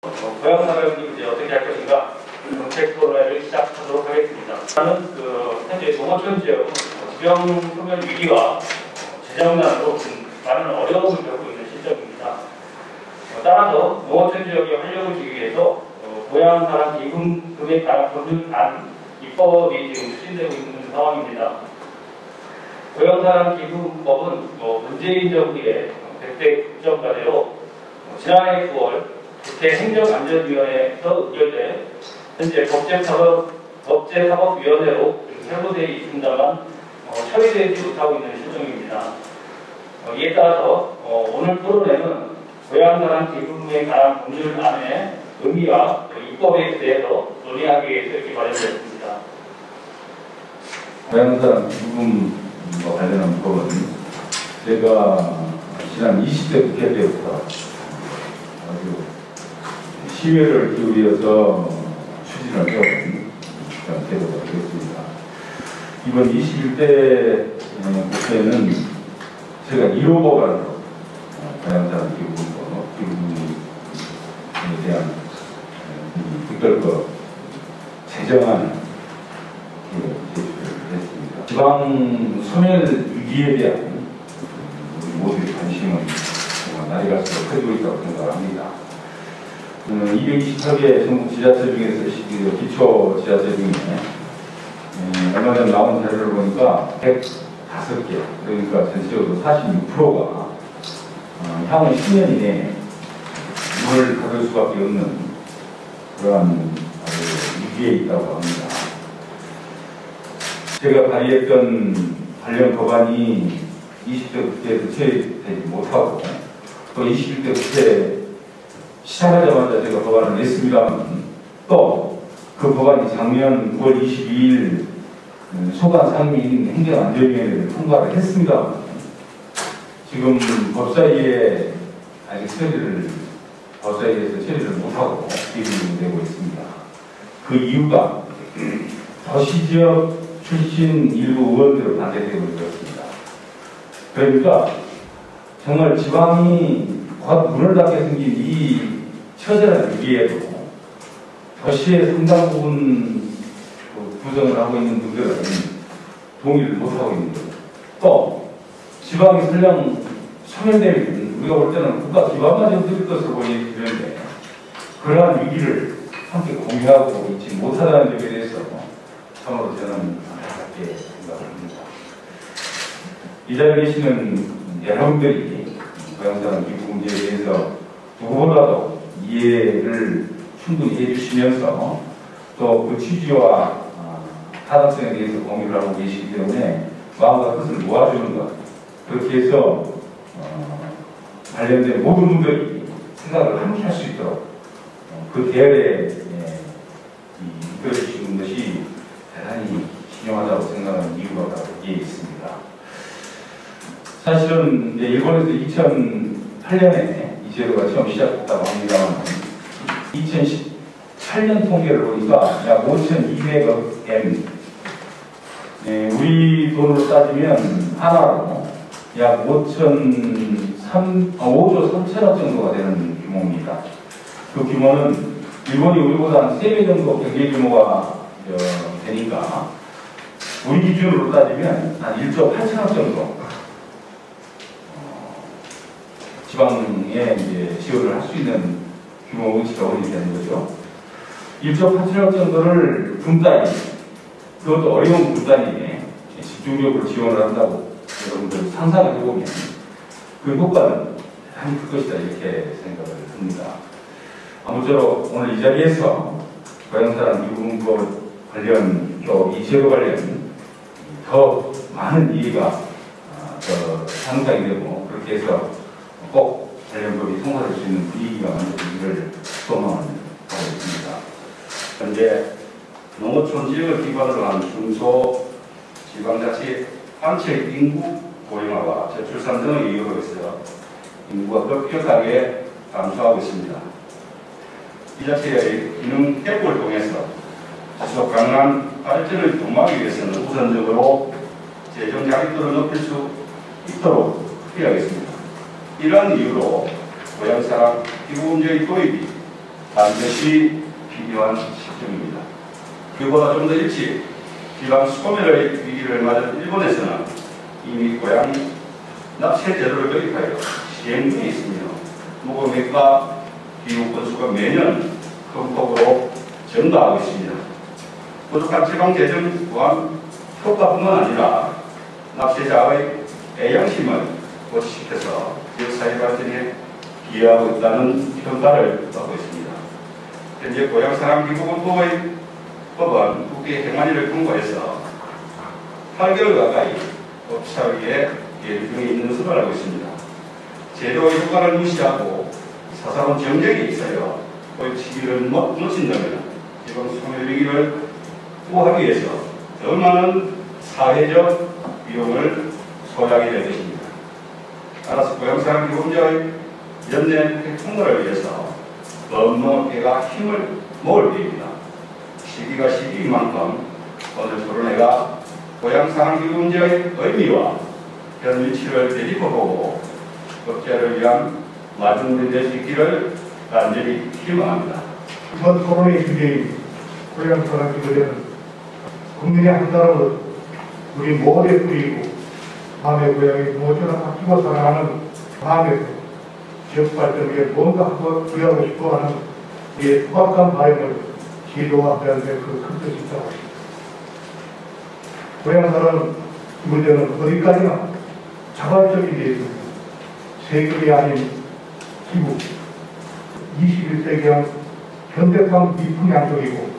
고향 사람이 이제 어떻게 할 것인가 정책 토론회를 시작하도록 하겠습니다. 저는 현재 농어촌 지역 지병 소멸 위기와 재정난으로 많은 어려움을 겪고 있는 시점입니다. 따라서 농어촌 지역의 활력을 주기 위해서 고향 사람 기금 금액 가람 법률안 입법이 지금 추진되고 있는 상황입니다. 고향 사람 기금법은 문재인 정부의 100대 국정과제로 지난해 9월 국회 행정안전위원회에서 의결돼 현재 법제사법위원회로 회부되어 있습니다만 처리되지 못하고 있는 실정입니다. 이에 따라서 오늘 토론회는 고향 사람 기금에 관한 법률안의 의미와 입법에 대해서 논의하기 위해서 이렇게 마련되었습니다. 고향 사람 기금과 관련한 법은 제가 지난 20대 국회 때부터 아주 심혈을 기울여서 추진을 해온 그런 제도가 되겠습니다. 이번 21대 국회는 제가 1호 법안으로 고향 사람 기금에 대한 특별법 제정안 제출을 했습니다. 지방 소멸 위기에 대한 우리 모두의 관심은 날이 갈수록 커지고 있다고 생각을 합니다. 228개 전국 지자체 중에서 기초 지자체 중에 얼마 전에 나온 자료를 보니까 105개, 그러니까 전체적으로 46%가 향후 10년 이내에 물을 받을 수밖에 없는 그러한 위기에 있다고 합니다. 제가 발의했던 관련 법안이 20대 국회에서 처리되지 못하고 또 21대 국회 시작하자마자 제가 법안을 냈습니다만 또 그 법안이 작년 9월 22일 소관 상임위인 행정안전위원회를 통과를 했습니다만 지금 법사위에 아직 법사위에서 처리를 못하고 기일을 내고 있습니다. 그 이유가 도시지역 출신 일부 의원들의 반대 때문에 그렇습니다. 그러니까 정말 지방이 곧 문을 닫게 생긴 이 처절한 위기에도 도시의 상당 부분 구성을 하고 있는 분들은 동의를 못하고 있는 거죠. 또 지방이 설령 소멸되면 우리가 볼 때는 국가 기반만 흔들 것으로 보이는데 그러한 위기를 함께 공유하고 있지 못하다는 점에 대해서 참으로 저는 안타깝게 생각을 합니다. 이 자리에 계시는 여러분들이 고향 사람 기부 문제에 대해서 누구보다도 이해를 충분히 해주시면서 또 그 취지와 타당성에 대해서 공유를 하고 계시기 때문에 마음과 뜻을 모아주는 것, 그렇게 해서 관련된 모든 분들이 생각을 함께 할 수 있도록 그 대열에 이끌어주시는 것이 대단히 신용하다고 생각하는 이유가 바로 여기에 있습니다. 사실은 일본에서 2008년에 이 제도가 처음 시작됐다고 합니다만 2018년 통계를 보니까 약 5,200억 엔, 우리 돈으로 따지면 하나로 약 5조 3천억 정도가 되는 규모입니다. 그 규모는 일본이 우리보다 한 3배 정도 경제 규모가 되니까 우리 기준으로 따지면 한 1조 8천억 정도 지방에 이제 지원을 할 수 있는 규모 의지가 어디 되는 거죠. 1조 8천억 정도를 분단위, 그것도 어려운 분단위에 집중적으로 지원을 한다고 여러분들 상상을 해보면 그 효과는 대단히 클 것이다 이렇게 생각을 합니다. 아무쪼록 오늘 이 자리에서 고향 사람 기부법 관련 또 이 제도 관련 더 많은 이해가 더 상상이 되고 그렇게 해서 꼭 관련법이 통과될 수 있는 분위기가 만들어지기를 소망하고 있습니다. 현재 농어촌 지역을 기반으로 한 중소 지방자치 한채 인구 고령화와 저출산 등의 이유로 있어 인구가 급격하게 감소하고 있습니다. 이 자체의 기능 회복을 통해서 지속 가능한 발전을 도모하기 위해서는 우선적으로 재정 자립도를 높일 수 있도록 필요하겠습니다. 이러한 이유로 고향 사람 기부 문제의 도입이 반드시 필요한 시점입니다. 그보다 좀 더 일찍 지방 소멸의 위기를 맞은 일본에서는 이미 고향 납세 제도를 도입하여 시행 중에 있으며 무공획과 기후 건수가 매년 큰 폭으로 증가하고 있습니다. 부족한 지방 재정 또한 효과뿐만 아니라 납세자의 애양심을 고취시켜서 지역사회 발전에 기여하고 있다는 평가를 받고 있습니다. 현재 고향사랑기부금법의 법은 국회 행안위를 통과해서 8개월 가까이 법사위에 계류 중에 있는 것으로 알고 있습니다. 제도의 효과를 무시하고 사사로운 정쟁이 있어요. 도입 시기를 놓친다면 지방 소멸 위기를 구하기 위해서 더 많은 사회적 비용을 소요하게 될 것입니다. 따라서 고향사랑기부금제의 연내 통과를 위해서 법무회가 힘을 모을 때입니다. 시기가 시기인 만큼 오늘 토론회가 고향사랑기부금제의 의미와 현 위치를 되짚어보고 법제를 위한 마중물이 될 수 있기를 간절히 희망합니다. 이번 토론의 주제인 고향사랑기부제는 국민의 한 사람으로 우리 모두에 뿌리고 마음의 고향이 무엇처럼 아끼고 사랑하는 마음에서 지역 발전을 위해 뭔가 하고 부여하고 싶어하는 우리의 투박한 마음을 기도하는 데 그 큰 뜻이 있다고 합니다. 고향사랑 문제는 어디까지나 자발적인 데 있습니다. 세금이 아닌 기부, 21세기형 현대판 미풍 양쪽이고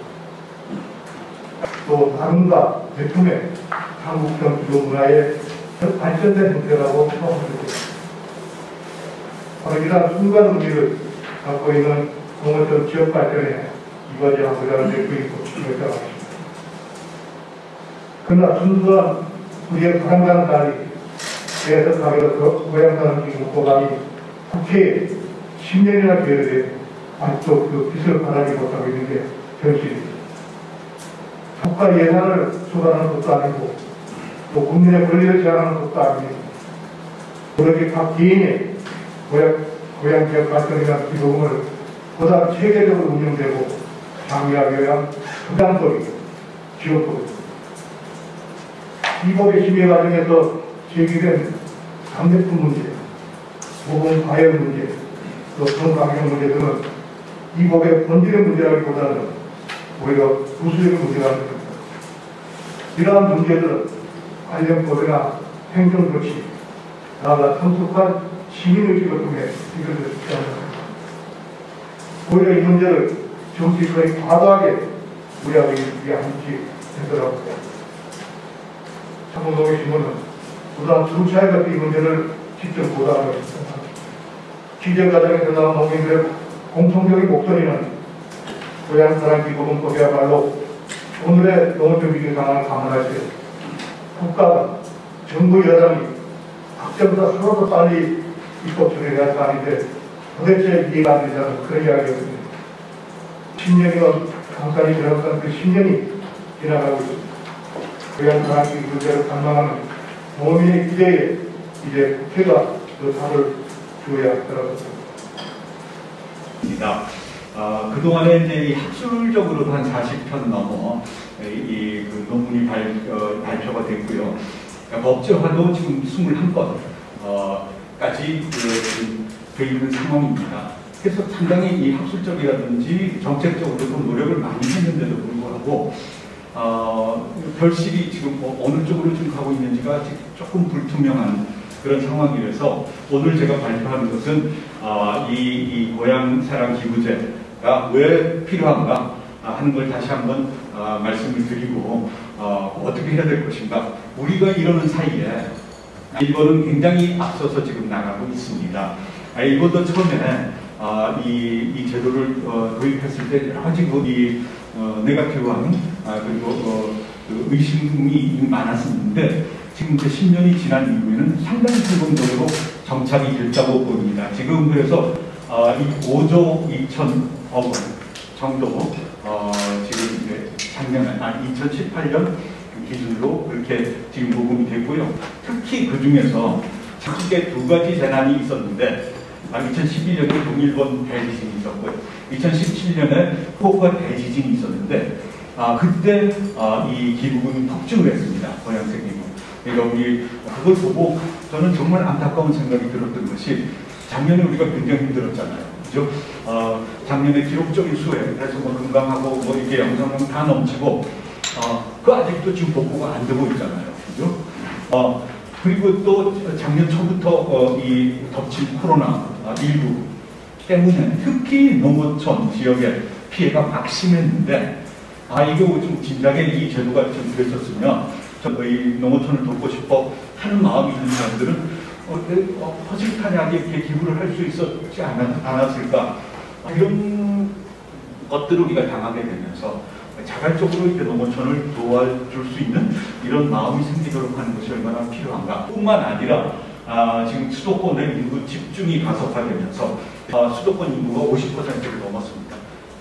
또 나눔과 대품의 한국 전투 문화의 발전된 형태라고 생각합니다. 바로 이러한 순간 의미를 갖고 있는 농어촌 지역 발전에 이바지하고자 하는 데 있고 있다고 합니다. 그러나 순수한 우리의 바람과는 달리 해석하기로 고향사랑기부법안이 국회에 10년이나 되어야 아직도 그 빛을 발하지 못하고 있는 게 현실입니다. 국가 예산을 수반하는 것도 아니고 또 국민의 권리를 제한하는 것도 아닙니다. 그렇게 각 개인의 고향 지역 발전이나 기부금을 보다 체계적으로 운영되고 장려하기 위한 수단법이 지역법입니다. 이 법의 심의 과정에서 제기된 담배품 문제, 모범 과열 문제, 또 성강경 문제 등은 이 법의 본질의 문제라기보다는 오히려 부수적인 문제가 됩니다. 이러한 문제들은 관련 법이나 행정조치, 나아가 성숙한 시민의식을 통해 해결될 수 있지 않습니다. 오히려 이 문제를 정치권이 과도하게 우려하기 위함이 되더라고요. 참고노동신문은 부산 주차에 이 문제를 직접 보도하고 있습니다. 취재 과정에서 나온 농민들의 공통적인 목소리는 고향사랑기부금법이야말로 오늘의 농어촌 위기 상황을 감안할 때 국가가 정부 여당이 학자보다 서로 더 빨리 입법 처리해야 할 사안인데 도대체 이해가 안 된다는 그런 이야기였습니다. 10년이면 강산이 지나간 그 10년이 지나가고 있습니다. 고향사랑기부제를 관망하는 농민의 기대에 이제 국회가 그 답을 주어야 한다고 생각합니다. 그동안에 이제 이 학술적으로도 한 40편 넘어 그 논문이 발표가 됐고요. 법제화도 지금 21건까지 되어 있는 상황입니다. 그래서 상당히 이 학술적이라든지 정책적으로도 노력을 많이 했는데도 불구하고 결실이 지금 어느 쪽으로 지금 가고 있는지가 조금 불투명한 그런 상황이라서 오늘 제가 발표하는 것은 이 고향사랑기부제가 왜 필요한가 하는 걸 다시 한번 말씀을 드리고 어떻게 해야 될 것인가. 우리가 이러는 사이에 일본은 굉장히 앞서서 지금 나가고 있습니다. 일본도 처음에 이 제도를 도입했을 때 여러 가지 네거티브한 그리고 그 의심이 많았었는데 지금 이제 10년이 지난 이후에는 상당히 성공적으로 정착이 됐다고 보입니다. 지금 그래서 이 5조 2천억 원 정도 지금 이제 작년에 2018년 기준으로 그렇게 지금 모금이 됐고요. 특히 그 중에서 크게 두 가지 재난이 있었는데 2011년에 동일본 대지진이 있었고요. 2017년에 후쿠오카 대지진이 있었는데 그때 이 기부금이 폭증을 했습니다. 고양새 기부. 그러니까 우리 그걸 보고 저는 정말 안타까운 생각이 들었던 것이 작년에 우리가 굉장히 힘들었잖아요. 그죠? 작년에 기록적인 수해, 그래서 뭐 건강하고 뭐 이렇게 영상은 다 넘치고 그 아직도 지금 복구가 안 되고 있잖아요. 그죠? 그리고 또 작년 초부터 이 덮친 코로나19 때문에 특히 농어촌 지역에 피해가 막심했는데 이게 좀 진작에 이 제도가 좀 됐었으면 저희 농어촌을 돕고 싶어 하는 마음이 있는 사람들은 허심탄회하게 이렇게 기부를 할 수 있었지 않았을까 이런 것들을 우리가 당하게 되면서 자발적으로 이렇게 농어촌을 도와줄 수 있는 이런 마음이 생기도록 하는 것이 얼마나 필요한가. 뿐만 아니라 지금 수도권의 인구 집중이 가속화되면서 수도권 인구가 50%를 넘었습니다.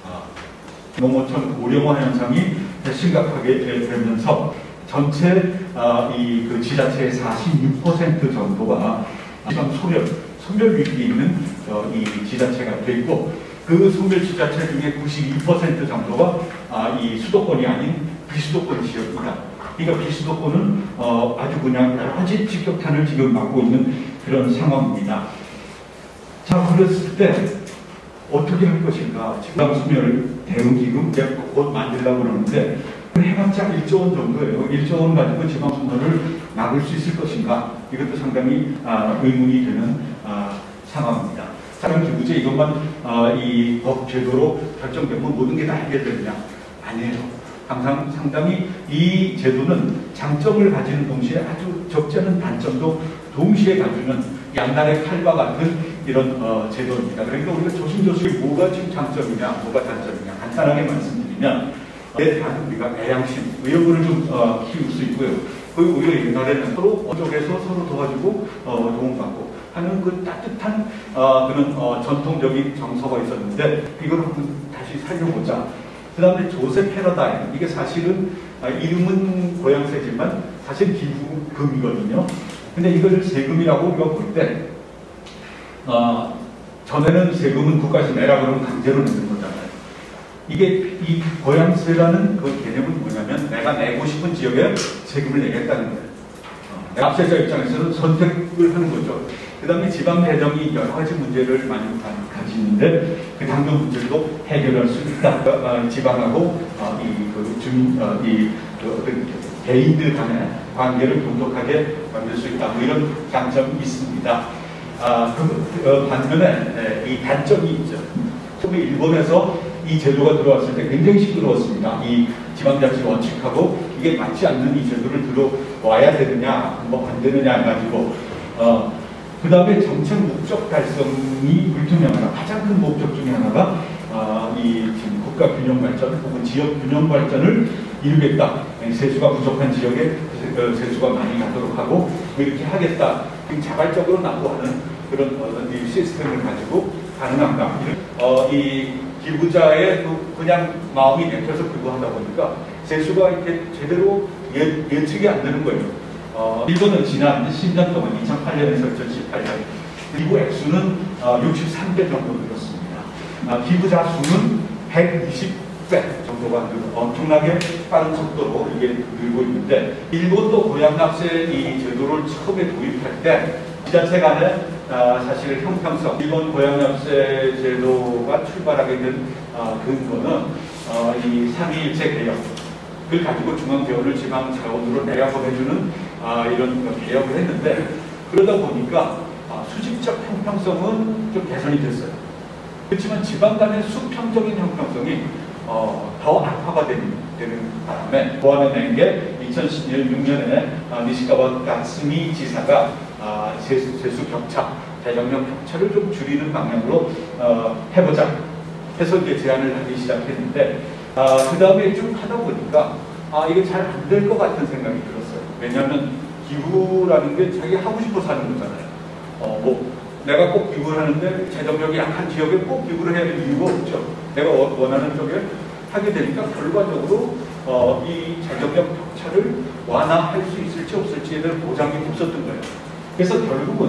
농어촌 고령화 현상이 심각하게 되면서 전체 그 지자체의 46% 정도가 지방 소멸 위기에 있는 이 지자체가 돼 있고 그 소멸 지자체 중에 92% 정도가 이 수도권이 아닌 비수도권 지역입니다. 그러니까 비수도권은 아주 그냥 여러 가지 직격탄을 지금 맞고 있는 그런 상황입니다. 자, 그랬을 때 어떻게 할 것인가? 지방 소멸 대응기금 곧 만들려고 그러는데 해봤자 1조 원 정도예요. 1조 원 가지고 지방 소멸을 막을 수 있을 것인가? 이것도 상당히 의문이 되는 상황입니다. 사람 기부제 이것만 이 법 제도로 결정되면 모든 게 다 해결되느냐? 아니에요. 항상 상당히 이 제도는 장점을 가지는 동시에 아주 적지 않은 단점도 동시에 가지는 양날의 칼과 같은 이런 제도입니다. 그러니까 우리가 조심조심 뭐가 지금 장점이냐, 뭐가 단점이냐 간단하게 말씀드리면 내 대한 우리가 애양심, 의욕을 좀 키울 수 있고요. 그 오히려 옛날에는 서로 쪽에서 서로 도와주고 도움받고 하는 그 따뜻한 그런 전통적인 정서가 있었는데 이걸 한번 다시 살려보자. 그 다음에 조세 패러다임, 이게 사실은 이름은 고양새지만 사실 기부금이거든요. 근데 이걸 세금이라고 우리가 볼 때 전에는 세금은 국가에서 내라 그러면 강제로 내는 거잖아요. 이게 이 고양새라는 그 개념은 뭐냐면 내가 내고 싶은 지역에 세금을 내겠다는 거예요. 납세자 입장에서는 선택을 하는 거죠. 그 다음에 지방 재정이 여러 가지 문제를 많이 가지는데 그 당뇨 문제도 해결할 수 있다. 지방하고 개인들 간의 관계를 돈독하게 만들 수 있다. 뭐 이런 장점이 있습니다. 반면에 이 단점이 있죠. 처음에 일본에서 이 제도가 들어왔을 때 굉장히 시끄러웠습니다. 이 지방자치 원칙하고 이게 맞지 않는 이 제도를 들어와야 되느냐, 뭐 안 되느냐 해가지고 그 다음에 정책 목적 달성이 불투명하다. 가장 큰 목적 중에 하나가 이 지금 국가 균형 발전 혹은 지역 균형 발전을 이루겠다. 세수가 부족한 지역에 세수가 많이 가도록 하고 이렇게 하겠다. 자발적으로 납부하는 그런 시스템을 가지고 가능한가. 이 기부자의 그냥 마음이 내켜서 기부하다 보니까 세수가 이렇게 제대로 예측이 안 되는 거예요. 일본은 지난 10년 동안 2008년에서 2018년 기부 액수는 63배 정도 늘었습니다. 기부자 수는 120배 정도가 엄청나게 빠른 속도로 이게 늘고 있는데 일본도 고양납세 이 제도를 처음에 도입할 때 지자체 간에 사실 형평성, 일본 고양납세 제도가 출발하게 된 근거는 이 삼위일체 개혁을 가지고 중앙재원을 지방자원으로 내야법해주는 이런 개혁을 했는데 그러다 보니까 수직적 형평성은 좀 개선이 됐어요. 그렇지만 지방 간의 수평적인 형평성이 더 악화가 되는 바람에 보완해낸 게 2016년에 니시카와 가츠미 지사가 세수 격차, 재정력 격차를 좀 줄이는 방향으로 해보자 해서 이제 제안을 하기 시작했는데 그 다음에 쭉 하다 보니까 이게 잘 안 될 것 같은 생각이 들었어요. 왜냐하면 기부라는 게 자기 하고 싶어서 하는 거잖아요. 뭐 내가 꼭 기부를 하는데 재정력이 약한 지역에 꼭 기부를 해야 될 이유가 없죠. 내가 원하는 쪽에 하게 되니까 결과적으로 이 재정력 격차를 완화할 수 있을지 없을지에 대한 보장이 없었던 거예요. 그래서 결국은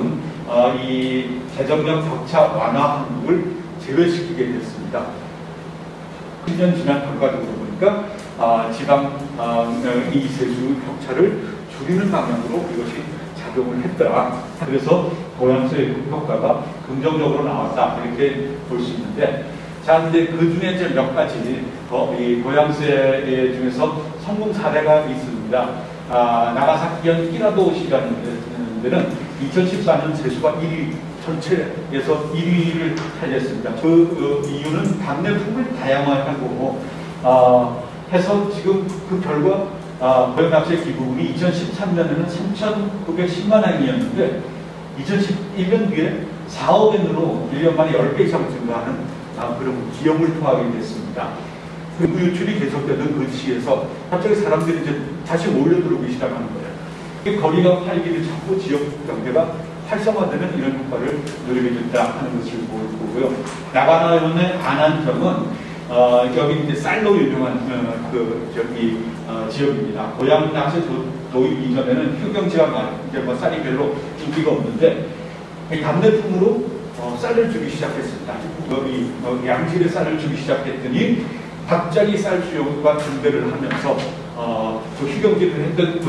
이 재정력 격차 완화 항목을 제외시키게 됐습니다. 10년 지난 결과적으로 보니까 지방 이 세수 격차를 줄이는 방향으로 이것이 작용을 했더라. 그래서 보양세 효과가 긍정적으로 나왔다 이렇게 볼 수 있는데, 자 이제 그 중에 이제 몇 가지 이 보양세 중에서 성공 사례가 있습니다. 나가사키현 히라도시라는 데는 2014년 세수가 1위, 전체에서 1위를 차지했습니다. 그 이유는 답례품을 다양화하고 해서 지금 그 결과 보양납세 기부금이 2013년에는 3,910만 원이었는데 2011년 뒤에 4억 원으로 1년 만에 10배 이상 증가하는 그런 기염을 토하게 됐습니다. 그리고 유출이 계속되던 그 시에서 갑자기 사람들이 이제 다시 몰려들어오기 시작하는 거예요. 거리가 활기를 잡고 지역 경제가 활성화되는 이런 효과를 누리게 됐다 하는 것을 보고요. 나가나현의 안한정은 여기 이제 쌀로 유명한 지역입니다. 고향 납세 도입 이전에는 휴경지와 이제 뭐 쌀이 별로 인기가 없는데 답례품으로 쌀을 주기 시작했습니다. 여기 양질의 쌀을 주기 시작했더니 갑자기 쌀 수요가 증대를 하면서 그 휴경지를 했던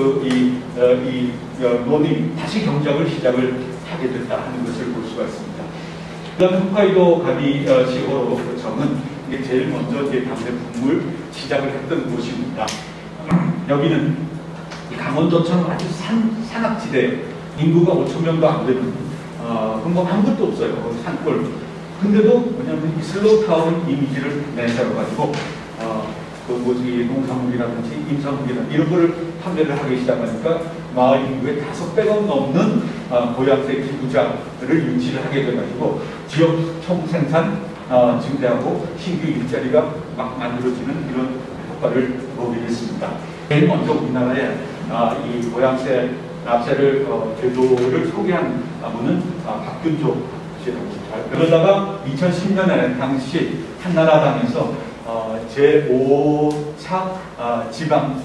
논이 다시 경작을 시작을 하게 됐다 하는 것을 볼 수가 있습니다. 그다음 홋카이도 가미시호로청은 이게 제일 먼저 이제 답례품을 시작을 했던 곳입니다. 여기는 강원도처럼 아주 산악지대, 인구가 5,000명도 안 되는 그럼 뭐 아무것도 없어요. 산골. 근데도 뭐냐면 이 슬로우타운 이미지를 내세워가지고 농산물이라든지 임산물이라든지 이런 거를 판매를 하기 시작하니까 마을 인구의 5배가 넘는 보양세 기부자를 유치를 하게 돼가지고 지역 총생산 증대하고 신규 일자리가 막 만들어지는 이런 효과를 보게 됐습니다. 제일 먼저 우리나라에 이 보양세 납세를 제도를 소개한 분은 박균조 씨라고 합니다. 그러다가 2010년에 당시 한나라당에서 제5차 지방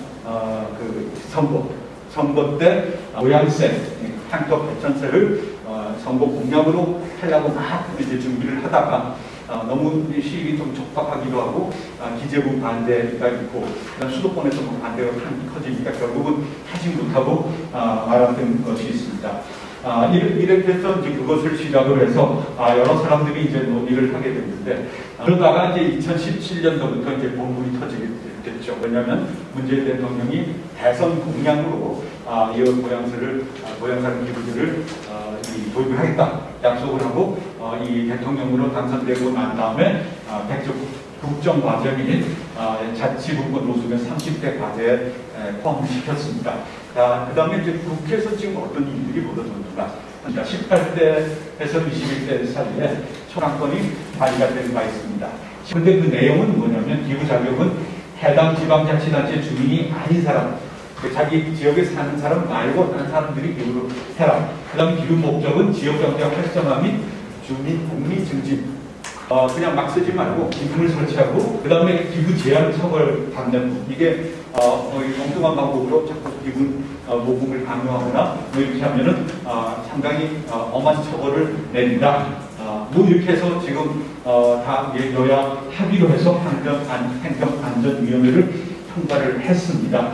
선거 때 보양세, 향토 발전세를 선거 공약으로 하려고 막 이제 준비를 하다가 너무 시익이 좀 촉박하기도 하고 기재부 반대가 있고 수도권에서 반대가 커지니까 결국은 하지 못하고 말았던 것이 있습니다. 이렇게 해서 이제 그것을 시작으로 해서 여러 사람들이 이제 논의를 하게 됐는데 그러다가 이제 2017년도부터 이제 본물이 터지게 됐죠. 왜냐하면 문재인 대통령이 대선 공약으로 이 보양사랑 기부제를 도입을 하겠다 약속을 하고 이 대통령으로 당선되고 난 다음에 백조 국정 과제인 자치분권 노선의 30대 과제에 포함시켰습니다. 그 다음에 이제 국회에서 지금 어떤 일들이 벌어졌는가. 18대에서 21대 사이에 총안건이 발의가 된 바 있습니다. 그런데 그 내용은 뭐냐면 기부 자격은 해당 지방자치단체 주민이 아닌 사람, 자기 지역에 사는 사람 말고 다른 사람들이 기부를 해라. 그 다음에 기부 목적은 지역경제 활성화 및 주민 복리 증진. 그냥 막 쓰지 말고 기금을 설치하고 그 다음에 기부 제한 처벌 받는 이게 엉뚱한 방법으로 자꾸 기부 모금을 강요하거나 이렇게 하면은 상당히 엄한 처벌을 내린다. 이렇게 해서 지금 다 여야 합의로 해서 행정안전위원회를 통과를 했습니다.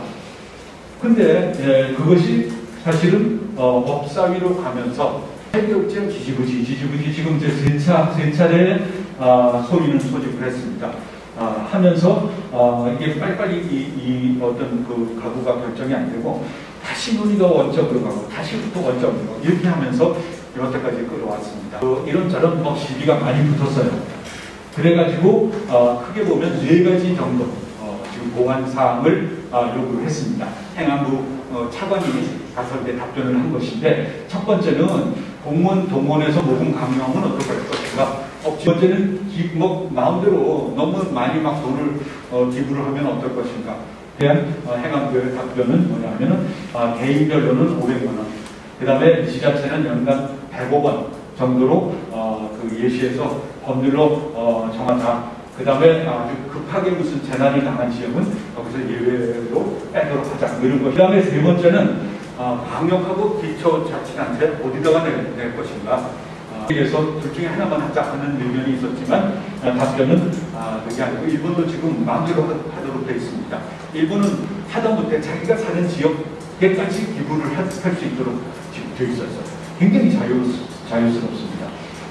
근데 그것이 사실은 법사위로 가면서 결정 지지부지 지금 이제 세 차례 소위는 소집을 했습니다. 하면서 이게 빨리빨리 이 어떤 그 가구가 결정이 안 되고 다시 논의가 원점으로 가고 다시부터 원점으로 가고 이렇게 하면서 여태까지 끌어왔습니다. 이런저런 시비가 많이 붙었어요. 그래가지고 크게 보면 4가지 정도 지금 보완 사항을 요구를 했습니다. 행안부 차관이 가서 이제 답변을 한 것인데 첫 번째는 공무원 동원해서 모금 강요하면 어떨 것인가? 두 번째는 마음대로 너무 많이 막 돈을 기부를 하면 어떨 것인가? 대한 행안부의 답변은 뭐냐면은 개인별로는 500만 원, 그 다음에 지자체는 연간 100억 원 정도로 그 예시해서 법률로 정하다. 그 다음에 아주 급하게 무슨 재난을 당한 지역은 거기서 예외로 빼도록 하자. 이런 거. 그 다음에 세 번째는 방역하고 기초자치단체 어디다가 낼 것인가. 그래서 둘 중에 하나만 하자 하는 의견이 있었지만 답변은 그게 아니고 일본도 지금 마음대로 하도록 되어 있습니다. 일본은 하다못해 자기가 사는 지역에까지 기부를 할 수 있도록 지금 되어 있어서 굉장히 자유스럽습니다.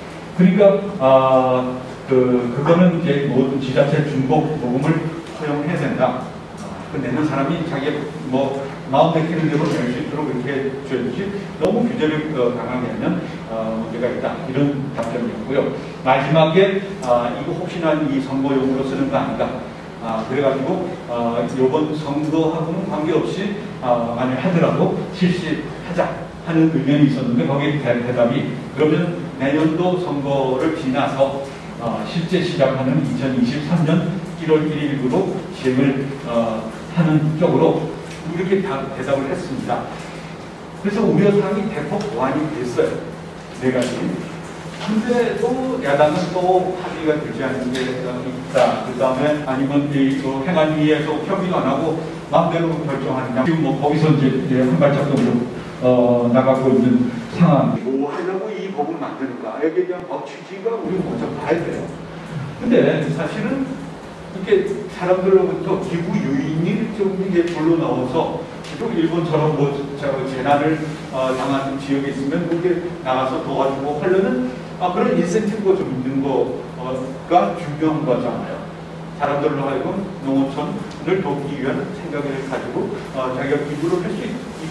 그러니까 그거는 이제 모든 지자체 중복 모금을 허용해야 된다. 내는 사람이 자기 뭐 마음 내키는 대로 낼 수 있도록 이렇게 줘야지 너무 규제를 강하게 하면 문제가 있다. 이런 답변이었고요. 마지막에 이거 혹시나 이 선거용으로 쓰는 거 아닌가. 그래가지고 이번 선거하고는 관계없이 만약 하더라도 실시하자 하는 의견이 있었는데 거기에 대답이 그러면 내년도 선거를 지나서 실제 시작하는 2023년 1월 1일부로 시행을 하는 쪽으로 이렇게 대답을 했습니다. 그래서 우려사항이 대폭 보완이 됐어요. 네 가지. 근데 또 야당은 또 합의가 되지 않는 게 있다. 그 다음에 아니면 행안위에서 협의도 안 하고 마음대로 결정하느냐. 지금 뭐 거기서 이제 한 발짝도 나가고 있는 상황. 뭐 하려고 이 법을 만드는가? 여기에 대한 법 취지가 우리 먼저 봐야 돼요. 근데 사실은 이렇게 사람들로부터 기부 유인이 좀 이게 불러 나와서 일본처럼 뭐 재난을 당한 지역에 있으면 그게 나가서 도와주고 하려는 그런 인센티브가 좀 있는 거가 중요한 거잖아요. 사람들로 하여금 농어촌을 돕기 위한 생각을 가지고 자기가 기부를 할 수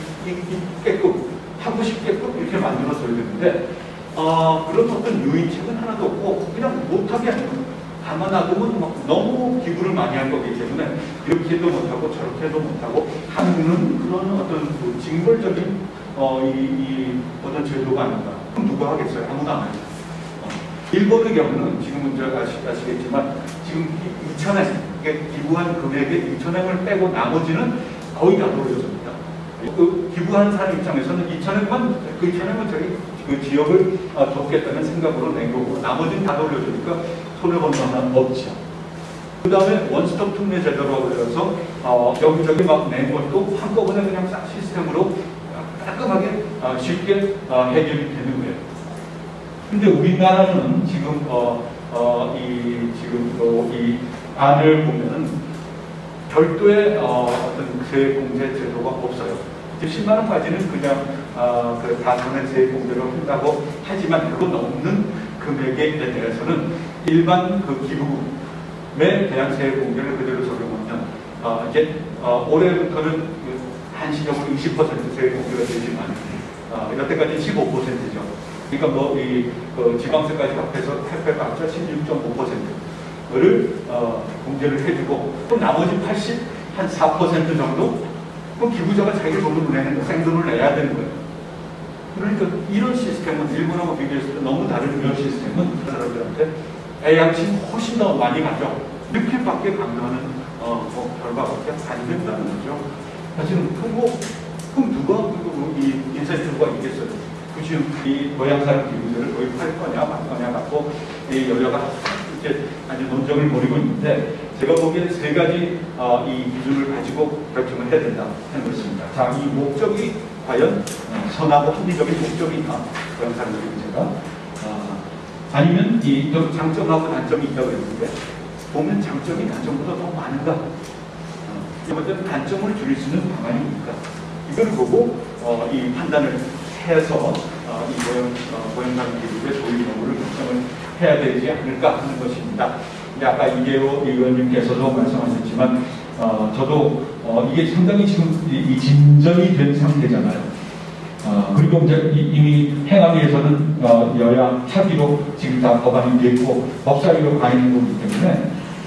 있게끔 하고 싶게끔 이렇게 만들어줘야 되는데 그런 어떤 유인책은 하나도 없고 그냥 못하게 하는 가만 놔두면 너무 기부를 많이 한 거기 때문에 이렇게도 못하고 저렇게도 못하고 하는 그런 어떤 징벌적인 어떤 제도가 아닌가. 그럼 누가 하겠어요? 아무도 안 하죠. 일본의 경우는 지금은 아시겠지만 지금 2,000엔 기부한 금액의 2,000엔을 빼고 나머지는 거의 다 돌려줍니다. 그 기부한 사람 입장에서는 2,000엔만 그 2,000엔만 저기 그 지역을 돕겠다는 생각으로 낸 거고 나머지는 다 돌려주니까 손해본 사람은 없죠. 그 다음에 원스톱 특례 제도로 그래서 여기저기 막 낸 것도 한꺼번에 그냥 싹 시스템으로 깔끔하게 쉽게 해결이 되는 거예요. 근데 우리나라는 지금 이 안을 보면은 별도의 어떤 세액공제 제도가 없어요. 10만 원까지는 그냥 다 전액 세액공제로 한다고 하지만 그거 넘는 금액에 대해서는 일반 그 기부금에 대한 세액공제를 그대로 적용하면 이제 올해부터는 한시적으로 20% 세액공제가 되지만 여태까지 15%죠. 그러니까 뭐 그 지방세까지 합해서 합해봤자 16.5%를 공제를 해주고 또 나머지 4% 정도 그 기부자가 자기 돈을 생돈을 내야 되는 거예요. 그러니까 이런 시스템은 일본하고 비교했을 때 너무 다른 이런 시스템은 사람들한테 애양심 훨씬 더 많이 가죠. 이렇게밖에 강조하는 결과밖에 안 된다는 거죠. 사실은 그럼 누가 이 인센티브가 있겠어요? 지금 이 고향사람 기부제를 도입할 거냐 말 거냐 갖고 이 여야가 이제 아주 논쟁을 벌이고 있는데 제가 보기에는 세 가지 이 기준을 가지고 결정을 해야 된다 하는 것입니다. 자, 이 목적이 과연 선하고 합리적인 목적인가? 고향사람 기부제가 아니면 이 장점하고 단점이 있다고 했는데 보면 장점이 단점보다 더 많은가? 이번에 단점을 줄일 수 있는 방안입니까? 이걸 보고 이 판단을 해서 이 고향사람 기부제 도입 여부를 결정을 해야 되지 않을까 하는 것입니다. 아까 이계호 의원님께서도 말씀하셨지만 저도 이게 상당히 지금 이 진전이 된 상태잖아요. 그리고 이제 이미 행안위에서는 여야 합의로 지금 다 법안이 되어 있고 법사위로 가 있는 거기 때문에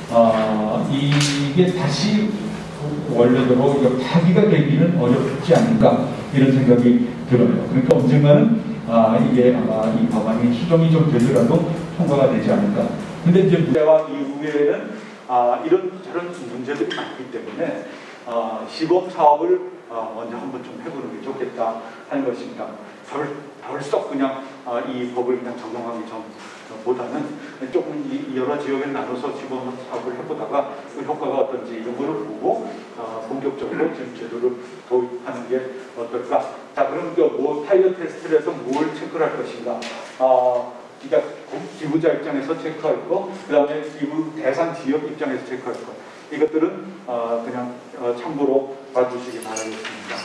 이게 다시 원래대로 합의가 되기는 어렵지 않을까 이런 생각이 들어요. 그러니까 언젠가는 이게 아마 이 법안이 수정이 좀 되더라도 통과가 되지 않을까. 근데 이제 무대와 이후에는 이런 저런 문제들이 많기 때문에 시범 사업을 먼저 한번 좀 해보는 게 좋겠다 하는 것입니다. 벌써 그냥 이 법을 그냥 적용하기 전보다는 조금 여러 지역에 나눠서 집어넣어서 사업을 해보다가 그 효과가 어떤지 이런 거를 보고 본격적으로 지금 제도를 도입하는 게 어떨까. 자, 그럼 뭐 파일럿 테스트를 해서 뭘 체크를 할 것인가. 그러니까 기부자 입장에서 체크할 거, 그 다음에 기부 대상 지역 입장에서 체크할 거. 이것들은 그냥 참고로 봐주시기 바라겠습니다.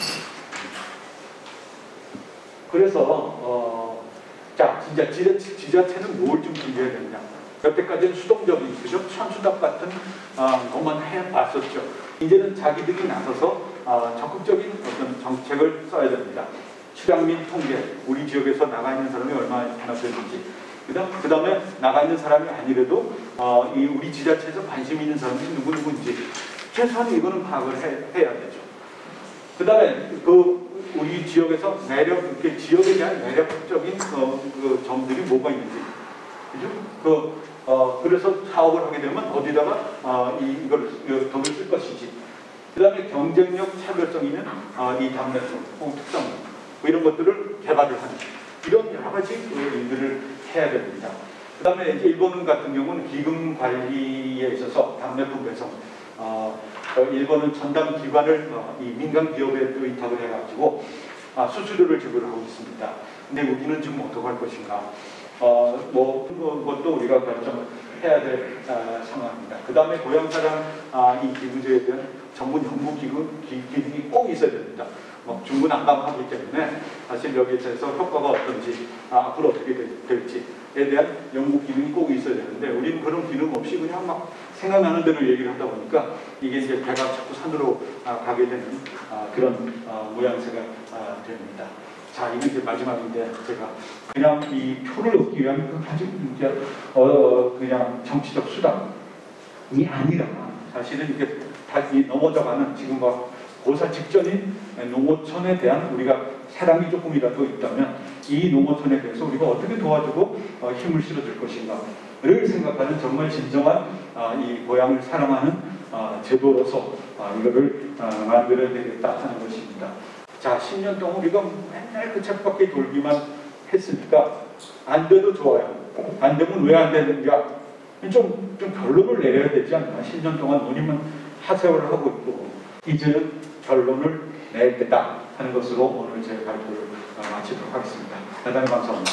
그래서 자, 진짜 지자체는 뭘 좀 준비해야 되느냐. 여태까지는 수동적인, 그죠? 천수답 같은 것만 해봤었죠. 이제는 자기들이 나서서 적극적인 어떤 정책을 써야 됩니다. 취약 및 통계, 우리 지역에서 나가 있는 사람이 얼마나 되는지, 그 다음에 나가 있는 사람이 아니래도 이 우리 지자체에서 관심 있는 사람이 누구인지 최소한 이거는 파악을 해야 되죠. 그 다음에 우리 지역에서 이렇게 지역에 대한 매력적인 그 점들이 뭐가 있는지, 그죠? 그래서 사업을 하게 되면 어디다가 이걸 돈을 쓸 것인지, 그 다음에 경쟁력, 차별성 있는 이 답례성, 혹은 특성뭐 이런 것들을 개발을 하는 이런 여러 가지 일들을 해야 됩니다. 그 다음에 이제 일본 같은 경우는 기금 관리에 있어서 답례품 배송, 일본은 전담 기관을 이 민간 기업에 의탁을 해가지고 수수료를 지불을 하고 있습니다. 근데 우리는 지금 어떻게 할 것인가? 그것도 우리가 결정을 해야 될 상황입니다. 그 다음에 고향사랑 이 기부제에 대한 전문 연구 기능이 꼭 있어야 됩니다. 중구난방하기 때문에 사실 여기에 대해서 효과가 어떤지 앞으로 어떻게 될지에 대한 연구 기능이 꼭 있어야 되는데 우리는 그런 기능 없이 그냥 막 생각나는 대로 얘기를 하다 보니까 이게 이제 배가 자꾸 산으로 가게 되는 그런 모양새가 됩니다. 자, 이게 이제 마지막인데 제가 그냥 이 표를 얻기 위한 아주 이제 그냥 정치적 수단이 아니라 사실은 이게 다 넘어져가는 지금 막 고사 직전인 농어촌에 대한 우리가 사랑이 조금이라도 있다면 이 농어촌에 대해서 우리가 어떻게 도와주고 힘을 실어줄 것인가를 생각하는 정말 진정한 이 고향을 사랑하는 제도로서 이거를 만들어야 되겠다 하는 것입니다. 자, 10년 동안 우리가 맨날 그 책밖에 돌기만 했으니까 안 돼도 좋아요. 안 되면 왜 안 되는가? 좀 결론을 내려야 되지 않나. 10년 동안 논의만 하세요를 하고 있고 이제는 결론을 낼 때다 하는 것으로 오늘 제 발표를 마치도록 하겠습니다. 대단히 감사합니다.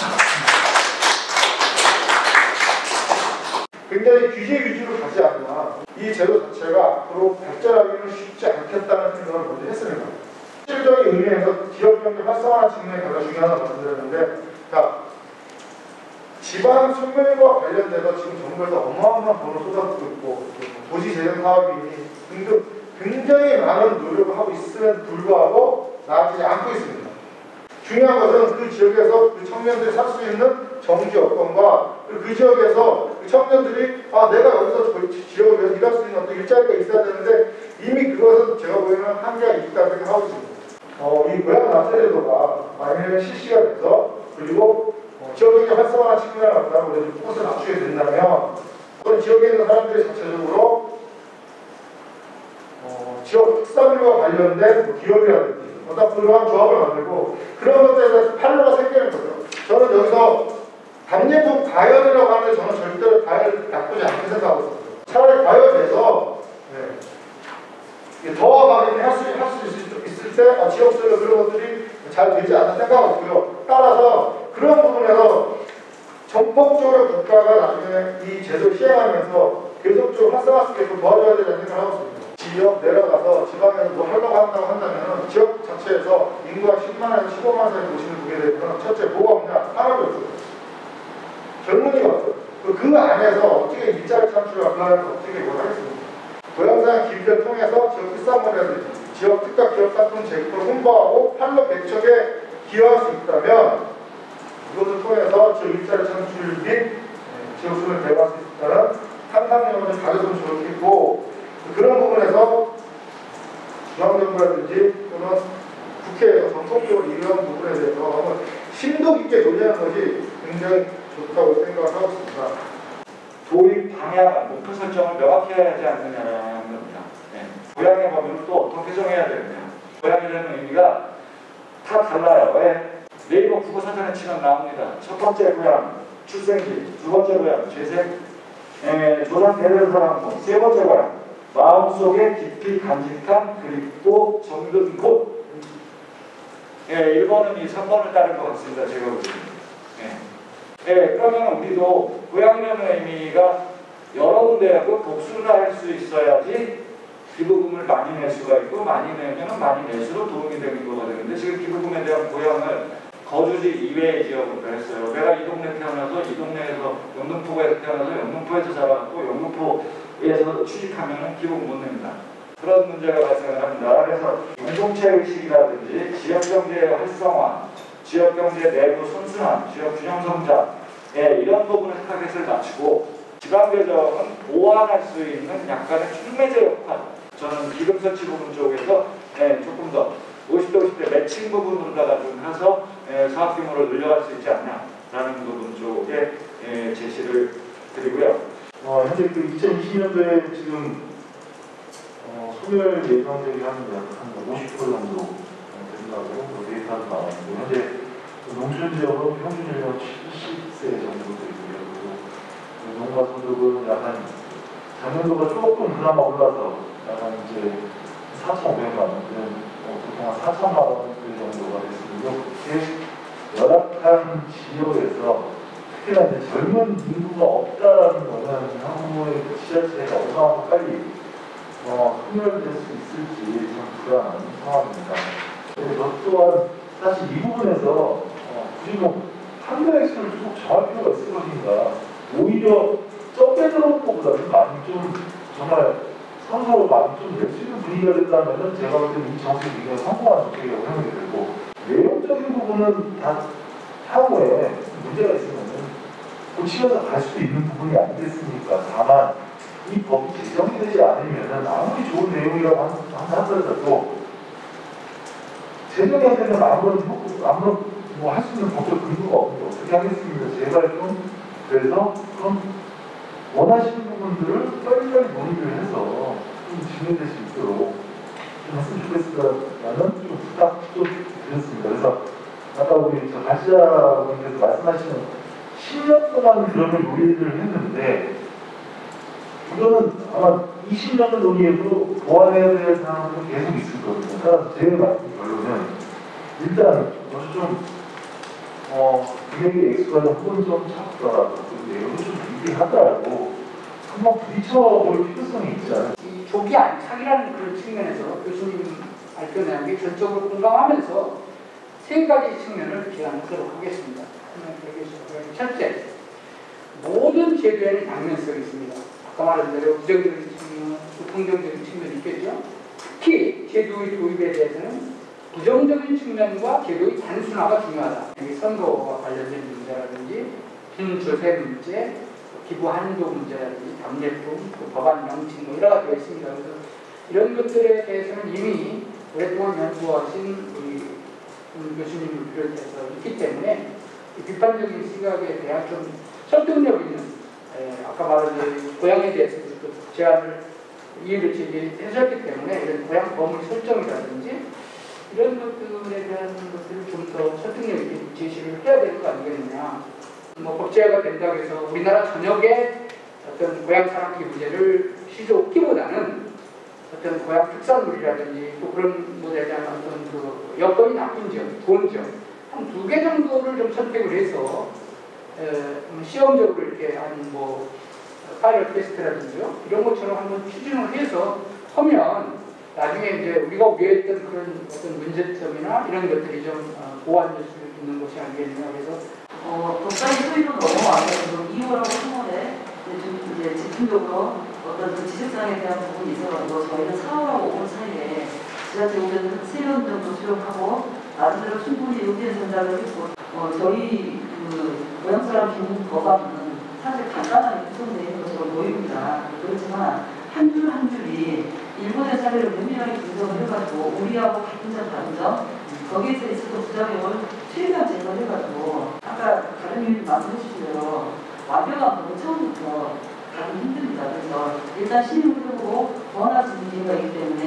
굉장히 규제 위주로 가지 않나. 이 제도 자체가 앞으로 발전하기는 쉽지 않겠다는 생각을 먼저 했습니다. 실질적인 의미에서 지역 경제 활성화 측면이 가장 중요하다고 말씀드렸는데, 자, 지방 소멸과 관련돼서 지금 정부에서 어마어마한 돈을 쏟아붓고 있고 도시 재생 사업이 등등 굉장히 많은 노력을 하고 있음에도 불구하고 나아지지 않고 있습니다. 중요한 것은 그 지역에서 그 청년들이 살 수 있는 정치 여건과 그 지역에서 그 청년들이 내가 여기서 지역을 위해서 일할 수 있는 어떤 일자리가 있어야 되는데 이미 그것은 제가 보기에는 한계가 있다고 생각하고 있습니다. 이 고향 납세제도가 만약에 실시가 돼서 그리고 지역경제 활성화 측면을 갖다가 우리가 포커스를 맞추게 된다면 그건 지역에 있는 사람들이 자체적으로 지역 특산물과 관련된 기업이라든지 어떤 그러한 조합을 만들고 그런 것들에 대해서 판로가 생기는 거죠. 저는 여기서 답례품 과열이라고 하는데 저는 절대로 과열 나쁘지 않게 생각하고 있습니다. 차라리 과열돼서 더 많이 할 수 있을 때 지역적으로 그런 것들이 잘 되지 않나 생각하고 있고요. 따라서 그런 부분에서 전폭적으로 국가가 나중에 이 제도를 시행하면서 계속적으로 활성화할 수 있도록 도와줘야 되는 생각을 하고 있습니다. 지역 내려가서 지방에서 뭐 하려고 한다고 한다면 지역 자체에서 인구가 10만에서 15만 사이 오시는 분에 대해서는 첫째 뭐가 없냐? 산업이 없어요. 젊은이가 없어요. 그 안에서 어떻게 일자리 창출과 그 안에서 어떻게 뭘 하겠습니까? 고향상 기부를 통해서 지역 특산물이라든지 지역 특가 기업 상품 제품을 홍보하고 판로 개척에 기여할 수 있다면 이것을 통해서 지역 일자리 창출 및 지역 수를 대화할 수 있다는 상상력을 좀 가졌으면 좋겠고 그런 부분에서 중앙정부라든지 또는 국회에서 전폭적으로 이런 부분에 대해서 한번 심도 깊게 논의하는 것이 굉장히 좋다고 생각을 하고 있습니다. 도입 방향, 목표 설정을 명확히 해야 하지 않느냐는 겁니다. 고향에 가면 또 어떻게 정해야 되느냐. 고향이라는 의미가 다 달라요. 왜? 네이버 국어사전에 치면 나옵니다. 첫 번째 고향, 출생지. 두 번째 고향, 재생, 조상 대대로 살아온 곳. 세 번째 고향, 마음속에 깊이 간직한 그립고 정든 곳. 일본은 이 3번을 따른 것 같습니다. 제가 보기에는. 그러면 우리도 고향이라는 의미가 여러 군데하고 복수를 할 수 있어야지 기부금을 많이 낼 수가 있고, 많이 내면 많이 낼수록 도움이 되는 거가 되는데, 지금 기부금에 대한 고향을 거주지 이외의 지역으로 했어요. 내가 이 동네 태어나서 이 동네에서 영등포구에서 태어나서 영등포에서 자라고 영등포에서 취직하면 기부금 못 냅니다. 그런 문제가 발생을 합니다. 그래서 공동체 의식이라든지 지역경제 활성화, 지역경제 내부 선순환, 지역균형 성장, 이런 부분의 타겟을 맞추고 지방재정은 보완할 수 있는 약간의 촉매제 역할, 저는 기금서치 부분 쪽에서 조금 더 50대 50대 매칭 부분으로다가 좀 해서 사업 규모를 늘려갈 수 있지 않냐라는 부분 쪽에 제시를 드리고요. 현재 그 2020년도에 지금 소멸 예정률이 한 50% 정도 된다고 데이터도 나왔고, 현재 농촌 지역은 평균 연령 70세 정도 되고요. 그리고 농가 소득은 약간 작년도가 조금 그나마 올라서 약간 이제 4,500만 원, 보통 한 4천만 원 정도가 됐습니다. 그렇게 열악한 지역에서 특히나 이제 젊은 인구가 없다라는 거는 한국의 지자체가 얼마나 빨리 소멸될 수 있을지 참 불안한 상황입니다. 그래서 또한 사실 이 부분에서 굳이 판매 액수를 꼭 정할 필요가 있을 것인가, 오히려 적게 들어온 것보다는 많이 좀 정말 선서로 많이 좀 낼 수 있는 분위기가 된다면 제가 볼 때는 이 정책이 굉장히 성공한 정책이라고 생각이 들고, 내용적인 부분은 다 향후에 문제가 있으면 고치면서 갈 수도 있는 부분이 아니겠습니까? 다만 이 법이 제정이 되지 않으면 아무리 좋은 내용이라고 하더라도 제정이 안 되면 아무런 뭐 할 수 있는 법적 근거가 없는데 어떻게 하겠습니까? 제발 좀 그래서 그럼 원하시는 부분들을 빨리빨리 논의를 해서 좀 진행될 수 있도록 좀 했으면 좋겠다라는 좀 부탁도 드렸습니다. 그래서 아까 우리 가시자분께서 말씀하시는 10년 동안 그런 논의를 했는데, 이거는 아마 20년을 논의해도 보완해야 될 사항은 계속 있을 거거든요. 따라서 제 말씀 결론은 일단 좀 금액의 액수가 혹은 좀 작더라도 그 내용이 좀 미비하더라도 한번 부딪혀볼 필요성이 있지 않아요? 이 조기 안착이라는 그런 측면에서 교수님 발표 내용에 전적으로 공감하면서 세 가지 측면을 제안하도록 하겠습니다. 첫째, 모든 제도에는 양면성이 있습니다. 아까 말한 대로 부정적인 측면, 긍정적인 측면이 있겠죠. 특히 제도의 도입에 대해서는 부정적인 측면과 제도의 단순화가 중요하다. 선거와 관련된 문제라든지 빈조세 문제, 기부 한도 문제라든지 답례품, 법안 명칭 여러 가지가 있습니다. 그래서 이런 것들에 대해서는 이미 오랫동안 연구하신 우리 교수님을 비롯해서 있기 때문에 비판적인 시각에 대한 좀 설득력 있는, 아까 말한 고향에 대해서 제안을 이해를 제기하셨기 때문에 이런 고향 범위 설정이라든지 이런 것들에 대한 것들을 좀 더 설득력 있게 제시를 해야 되는 거 아니겠느냐. 뭐 법제화가 된다고 해서 우리나라 전역에 어떤 고향 사랑 기부제를 시도하기보다는 어떤 고향 특산물이라든지 또 그런 것에 대한 어떤 그 여건이 나쁜 지역, 좋은 지역 한 2개 정도를 좀 선택을 해서 시험적으로 이렇게 한 뭐 파일럿 테스트라든지요 이런 것처럼 한번 추진을 해서 하면 나중에 이제 우리가 우려했던 그런 어떤 문제점이나 이런 것들이 좀 보완될 수 있는 것이 아니겠느냐. 그래서 법사위 소위로 넘어와서 2월하고 3월에 이제 집중적으로 어떤 그 지적사항에 대한 부분이 있어가지고 저희는 4월하고 5월 사이에 지자체 의견을 3번 정도 수렴하고 나름대로 충분히 의견 전달을 했고 저희 그 고향사람 기부 법안은 사실 간단하게 구성되어 있는 것처럼 보입니다. 그렇지만 한 줄 한 줄이 일본의 사례를 면밀하게 분석을 해가지고 우리하고 같은 점 다른 점 거기에서 있었던 부작용을 최대한 제거해가지고 아까 다른 의원님 말씀해주신 대로 완벽한 법은 처음부터 가기 힘듭니다. 그래서 일단 시행을 해보고 원하는 문제가 있기 때문에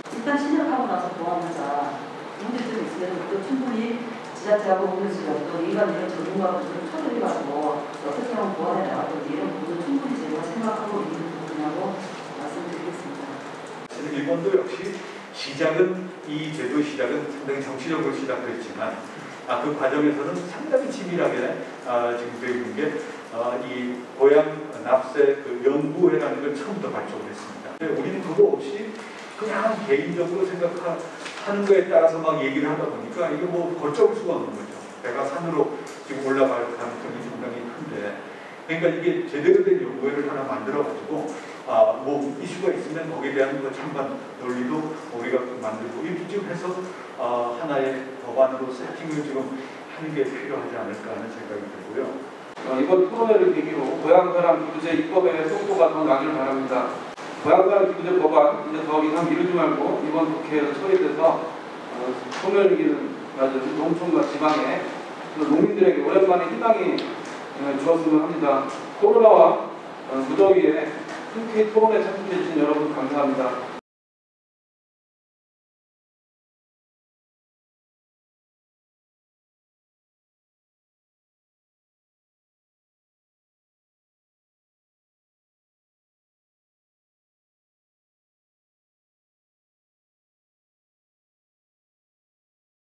일단 신약하고 나서 보완하자. 문제점이 있으면 또 충분히 지자체하고 공무원들하고 또 일반 이런 전문가하고 좀 초대해가지고 어떻게 하면 보완해 나가든지 이런 부분은 충분히 제가 생각하고 있는 부분이라고 말씀드리겠습니다. 일본도 역시 시작은 이 제도 시작은 상당히 정치적으로 시작됐지만 그 과정에서는 상당히 치밀하게 지금 되어 있는 게 이 고향 납세 그 연구회라는 걸 처음부터 발족을 했습니다. 우리는 그거 없이 그냥 개인적으로 생각하는 거에 따라서 막 얘기를 하다 보니까 이게 뭐 걸쩍을 수가 없는 거죠. 배가 산으로 지금 올라갈 가능성이 상당히 큰데, 그러니까 이게 제대로 된 연구회를 하나 만들어가지고 뭐 이슈가 있으면 거기에 대한 그 찬반 논리도 우리가 만들고 이렇게 지금 해서 하나의 법안으로 세팅을 지금 하는 게 필요하지 않을까 하는 생각이 들고요. 이번 토론회를 계기로 고향사랑 기부제 입법에 속도가 더 나길 바랍니다. 고향사랑 기부제 법안 이제 더 이상 미루지 말고 이번 국회에서 처리돼서 소멸위기를 맞은 농촌과 지방에 농민들에게 오랜만에 희망이 주었으면 합니다. 코로나와 무더위에 흔쾌히 토론에 참석해 주신 여러분 감사합니다.